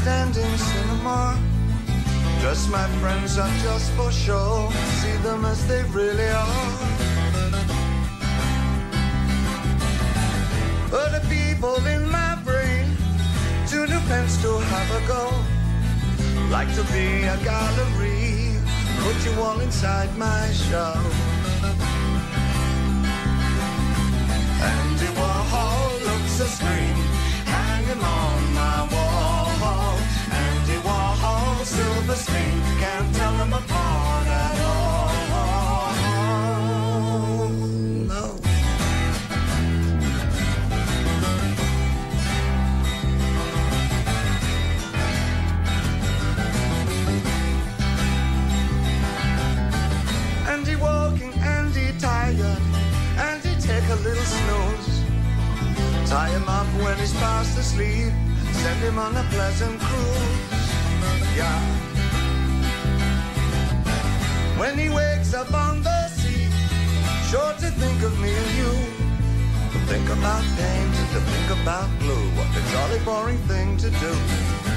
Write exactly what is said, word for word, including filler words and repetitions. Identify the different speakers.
Speaker 1: standing cinema. Just my friends are just for show. See them as they really are. But the people in my brain to the fence to have a go. Like to be a gallery, put you all inside my show. Andy Warhol looks a scream hanging on my wall. Andy Warhol, silver screen, can't tell them apart at all. No. Andy walking, Andy tired, Andy take a little snooze. Tie him up when he's fast asleep, send him on a pleasant cruise. Yeah. When he wakes up on the sea, sure to think of me and you. To think about pain, to think about blue, what a jolly boring thing to do.